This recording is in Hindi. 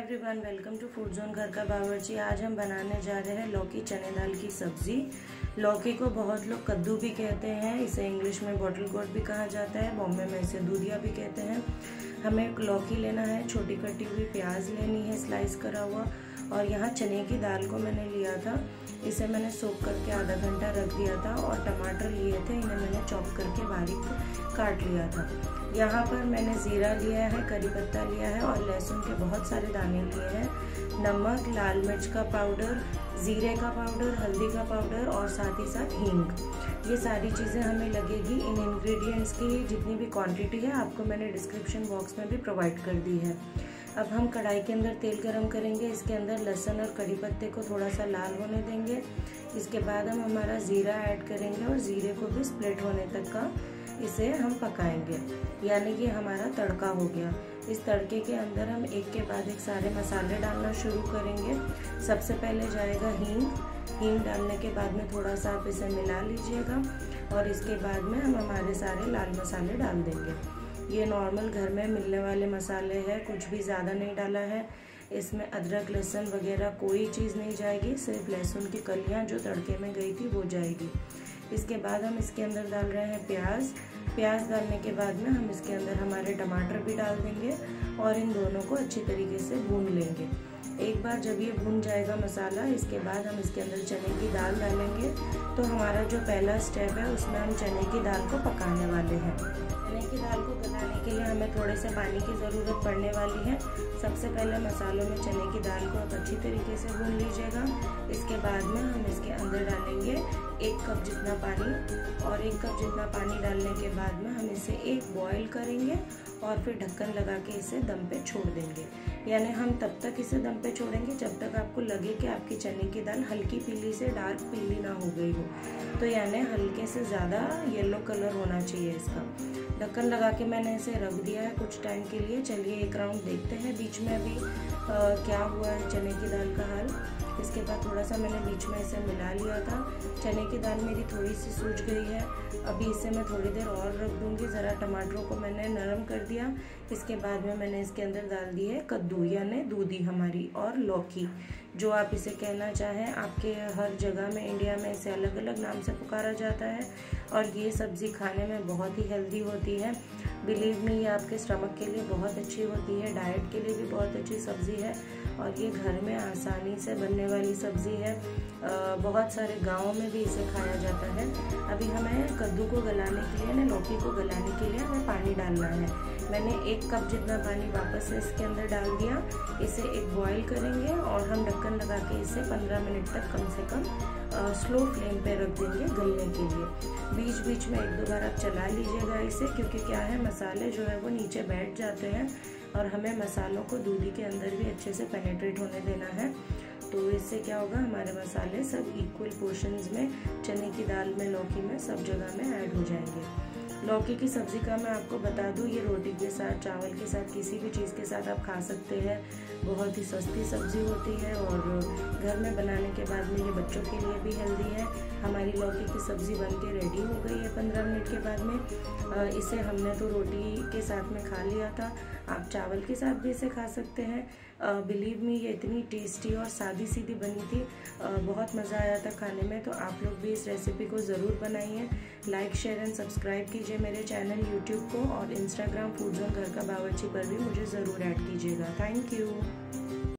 Everyone, welcome to food zone घर का बावर्ची। आज हम बनाने जा रहे हैं लौकी चने दाल की सब्जी। लौकी को बहुत लोग कद्दू भी कहते हैं, इसे इंग्लिश में बॉटल गोट भी कहा जाता है, बॉम्बे में इसे दूधिया भी कहते हैं। हमें लौकी लेना है, छोटी कटी हुई प्याज लेनी है स्लाइस करा हुआ, और यहाँ चने की दाल को मैंने लिया था, इसे मैंने सोक करके आधा घंटा रख दिया था। और टमाटर लिए थे, इन्हें मैंने चॉप करके बारीक काट लिया था। यहाँ पर मैंने ज़ीरा लिया है, करी पत्ता लिया है और लहसुन के बहुत सारे दाने लिए हैं। नमक, लाल मिर्च का पाउडर, ज़ीरे का पाउडर, हल्दी का पाउडर और साथ ही साथ हींग। ये सारी चीज़ें हमें लगेगी। इन इंग्रेडिएंट्स की जितनी भी क्वांटिटी है आपको मैंने डिस्क्रिप्शन बॉक्स में भी प्रोवाइड कर दी है। अब हम कढ़ाई के अंदर तेल गरम करेंगे, इसके अंदर लहसुन और कड़ी पत्ते को थोड़ा सा लाल होने देंगे। इसके बाद हम हमारा ज़ीरा ऐड करेंगे और ज़ीरे को भी स्प्लिट होने तक का इसे हम पकाएंगे, यानी कि हमारा तड़का हो गया। इस तड़के के अंदर हम एक के बाद एक सारे मसाले डालना शुरू करेंगे। सबसे पहले जाएगा हींग डालने के बाद में थोड़ा सा आप इसे मिला लीजिएगा और इसके बाद में हम हमारे सारे लाल मसाले डाल देंगे। ये नॉर्मल घर में मिलने वाले मसाले हैं, कुछ भी ज़्यादा नहीं डाला है। इसमें अदरक लहसुन वगैरह कोई चीज़ नहीं जाएगी, सिर्फ लहसुन की कलियाँ जो तड़के में गई थी वो जाएगी। इसके बाद हम इसके अंदर डाल रहे हैं प्याज डालने के बाद में हम इसके अंदर हमारे टमाटर भी डाल देंगे और इन दोनों को अच्छी तरीके से भून लेंगे। एक बार जब ये भून जाएगा मसाला, इसके बाद हम इसके अंदर चने की दाल डालेंगे। तो हमारा जो पहला स्टेप है उसमें हम चने की दाल को पकाने वाले हैं। चने की दाल को गलाने के लिए हमें थोड़े से पानी की ज़रूरत पड़ने वाली है। सबसे पहले मसालों में चने की दाल को आप अच्छी तरीके से भून लीजिएगा। इसके बाद में हम इसके अंदर डालेंगे 1 कप जितना पानी, और 1 कप जितना पानी डालने के बाद में हम इसे एक बॉयल करेंगे और फिर ढक्कन लगा के इसे दम पे छोड़ देंगे। यानी हम तब तक इसे दम पे छोड़ेंगे जब तक आपको लगे कि आपकी चने की दाल हल्की पीली से डार्क पीली ना हो गई हो, तो यानी हल्के से ज़्यादा येलो कलर होना चाहिए इसका। ढक्कन लगा के मैंने इसे रख दिया है कुछ टाइम के लिए। चलिए एक राउंड देखते हैं बीच में अभी क्या हुआ है चने की दाल का हाल। इसके बाद थोड़ा सा मैंने बीच में इसे मिला लिया था। चने की दाल मेरी थोड़ी सी सूझ गई है, अभी इसे मैं थोड़ी देर और रख दूंगी। ज़रा टमाटरों को मैंने नरम कर दिया। इसके बाद में मैंने इसके अंदर डाल दी है कद्दू यानी दूधी हमारी, और लौकी, जो आप इसे कहना चाहें। आपके हर जगह में इंडिया में इसे अलग अलग नाम से पुकारा जाता है। और ये सब्ज़ी खाने में बहुत ही हेल्दी होती है। बिलीव मी, ये आपके स्टमक के लिए बहुत अच्छी होती है, डाइट के लिए भी बहुत अच्छी सब्ज़ी है और ये घर में आसानी से बनने वाली सब्ज़ी है। बहुत सारे गाँवों में भी इसे खाया जाता है। अभी हमें कद्दू को गलाने के लिए, लौकी को गलाने के लिए हमें पानी डालना है। मैंने 1 कप जितना पानी वापस से इसके अंदर डाल दिया। इसे एक बॉईल करेंगे और हम ढक्कन लगा के इसे 15 मिनट तक कम से कम स्लो फ्लेम पे रख देंगे गलने के लिए। बीच बीच में 1-2 बार आप चला लीजिएगा इसे, क्योंकि क्या है मसाले जो है वो नीचे बैठ जाते हैं और हमें मसालों को दूधी के अंदर भी अच्छे से पेनिट्रेट होने देना है। तो इससे क्या होगा, हमारे मसाले सब इक्वल पोर्शंस में चने की दाल में, लौकी में, सब जगह में ऐड हो जाएंगे। लौकी की सब्ज़ी का मैं आपको बता दूं, ये रोटी के साथ, चावल के साथ, किसी भी चीज़ के साथ आप खा सकते हैं। बहुत ही सस्ती सब्ज़ी होती है और घर में बनाने के बाद में ये बच्चों के लिए भी हेल्दी है। हमारी लौकी की सब्ज़ी बन के रेडी हो गई है 15 मिनट के बाद में। इसे हमने तो रोटी के साथ में खा लिया था, आप चावल के साथ भी इसे खा सकते हैं। बिलीव मी, ये इतनी टेस्टी और सादी सीधी बनी थी, बहुत मज़ा आया था खाने में। तो आप लोग भी इस रेसिपी को ज़रूर बनाइए। लाइक, शेयर एंड सब्सक्राइब कीजिए मेरे चैनल यूट्यूब को, और इंस्टाग्राम फूड जोन घर का बावर्ची पर भी मुझे ज़रूर ऐड कीजिएगा। Thank you.